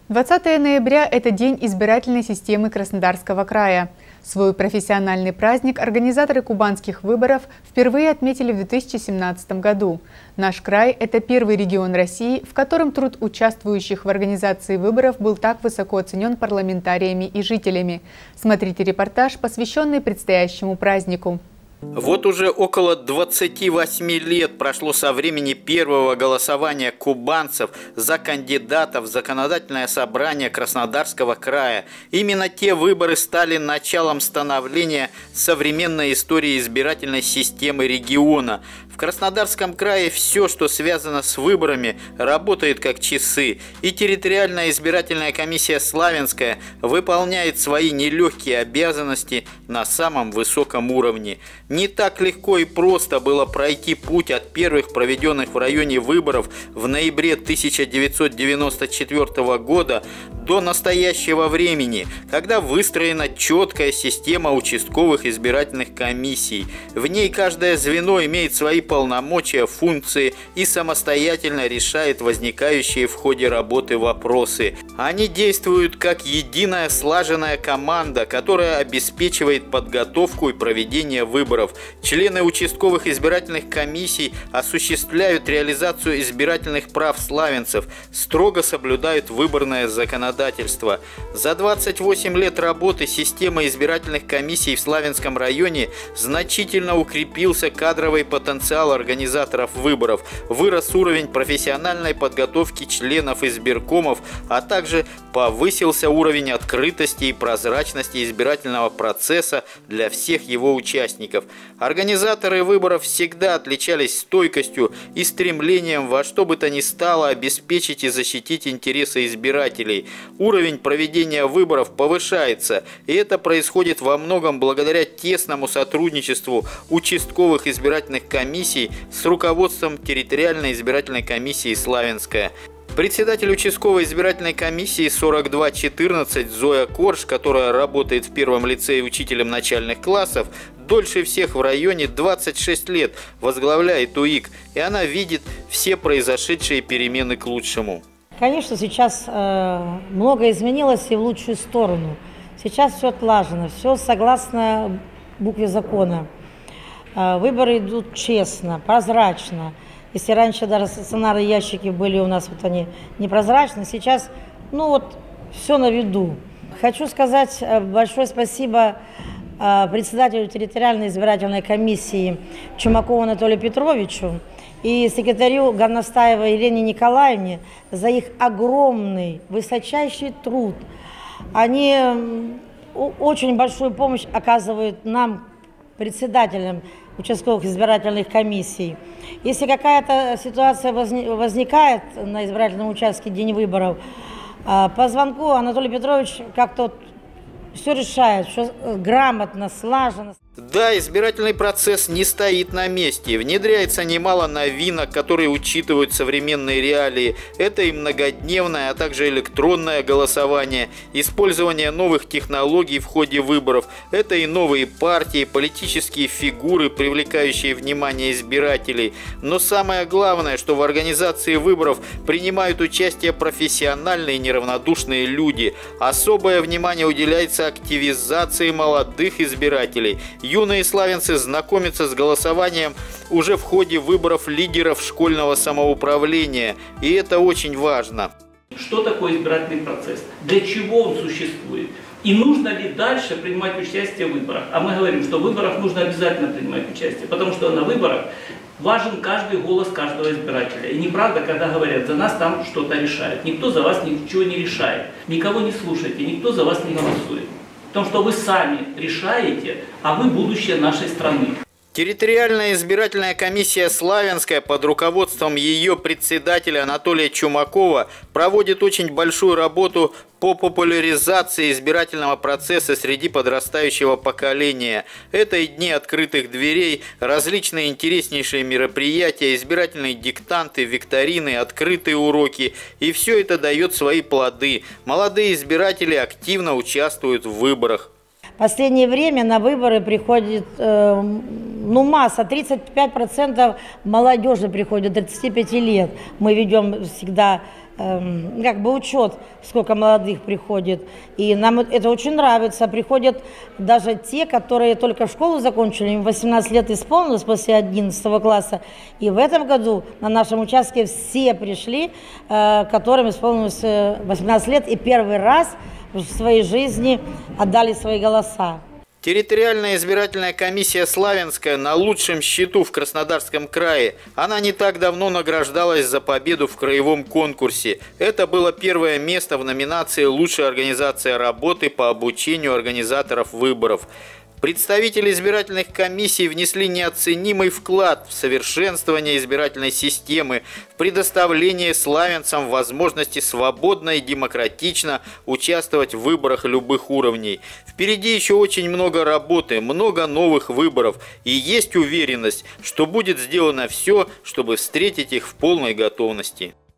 20 ноября – это день избирательной системы Краснодарского края. Свой профессиональный праздник организаторы кубанских выборов впервые отметили в 2017 году. Наш край – это первый регион России, в котором труд участвующих в организации выборов был так высоко оценен парламентариями и жителями. Смотрите репортаж, посвященный предстоящему празднику. Вот уже около 28 лет прошло со времени первого голосования кубанцев за кандидатов в законодательное собрание Краснодарского края. Именно те выборы стали началом становления современной истории избирательной системы региона. В Краснодарском крае все, что связано с выборами, работает как часы. И территориальная избирательная комиссия Славянская выполняет свои нелегкие обязанности на самом высоком уровне. Не так легко и просто было пройти путь от первых проведенных в районе выборов в ноябре 1994 года до настоящего времени, когда выстроена четкая система участковых избирательных комиссий. В ней каждое звено имеет свои полномочия, функции и самостоятельно решает возникающие в ходе работы вопросы. Они действуют как единая слаженная команда, которая обеспечивает подготовку и проведение выборов. Члены участковых избирательных комиссий осуществляют реализацию избирательных прав славянцев, строго соблюдают выборное законодательство. За 28 лет работы система избирательных комиссий в Славянском районе значительно укрепился кадровый потенциал организаторов выборов, вырос уровень профессиональной подготовки членов избиркомов, а также повысился уровень открытости и прозрачности избирательного процесса для всех его участников. Организаторы выборов всегда отличались стойкостью и стремлением во что бы то ни стало обеспечить и защитить интересы избирателей. Уровень проведения выборов повышается, и это происходит во многом благодаря тесному сотрудничеству участковых избирательных комиссий с руководством территориальной избирательной комиссии «Славянская». Председатель участковой избирательной комиссии 4214 Зоя Корж, которая работает в первом лицее учителем начальных классов, дольше всех в районе 26 лет возглавляет УИК, и она видит все произошедшие перемены к лучшему. Конечно, сейчас много изменилось и в лучшую сторону. Сейчас все отлажено, все согласно букве закона. Выборы идут честно, прозрачно. Если раньше даже стационарные ящики были у нас, вот они непрозрачны, сейчас, все на виду. Хочу сказать большое спасибо председателю территориальной избирательной комиссии Чумакову Анатолию Петровичу и секретарю Горностаевой Елене Николаевне за их огромный, высочайший труд. Они очень большую помощь оказывают нам, председателям участковых избирательных комиссий. Если какая-то ситуация возникает на избирательном участке в день выборов, по звонку Анатолий Петрович как-то все решает, все грамотно, слаженно. Да, избирательный процесс не стоит на месте. Внедряется немало новинок, которые учитывают современные реалии. Это и многодневное, а также электронное голосование, использование новых технологий в ходе выборов. Это и новые партии, политические фигуры, привлекающие внимание избирателей. Но самое главное, что в организации выборов принимают участие профессиональные и неравнодушные люди. Особое внимание уделяется активизации молодых избирателей. Юные славянцы знакомятся с голосованием уже в ходе выборов лидеров школьного самоуправления, и это очень важно. Что такое избирательный процесс? Для чего он существует? И нужно ли дальше принимать участие в выборах? А мы говорим, что в выборах нужно обязательно принимать участие, потому что на выборах важен каждый голос каждого избирателя. И неправда, когда говорят, за нас там что-то решают. Никто за вас ничего не решает, никого не слушайте, никто за вас не голосует. Потому что вы сами решаете, а вы будущее нашей страны. Территориальная избирательная комиссия «Славянская» под руководством ее председателя Анатолия Чумакова проводит очень большую работу по популяризации избирательного процесса среди подрастающего поколения. Это и дни открытых дверей, различные интереснейшие мероприятия, избирательные диктанты, викторины, открытые уроки. И все это дает свои плоды. Молодые избиратели активно участвуют в выборах. В последнее время на выборы приходит масса, 35% молодежи приходит, 35 лет. Мы ведем всегда как бы учет, сколько молодых приходит. И нам это очень нравится. Приходят даже те, которые только школу закончили, им 18 лет исполнилось после 11 класса. И в этом году на нашем участке все пришли, которым исполнилось 18 лет и первый раз в своей жизни отдали свои голоса. Территориальная избирательная комиссия «Славянская» на лучшем счету в Краснодарском крае. Она не так давно награждалась за победу в краевом конкурсе. Это было первое место в номинации «Лучшая организация работы по обучению организаторов выборов». Представители избирательных комиссий внесли неоценимый вклад в совершенствование избирательной системы, в предоставление славянцам возможности свободно и демократично участвовать в выборах любых уровней. Впереди еще очень много работы, много новых выборов, и есть уверенность, что будет сделано все, чтобы встретить их в полной готовности.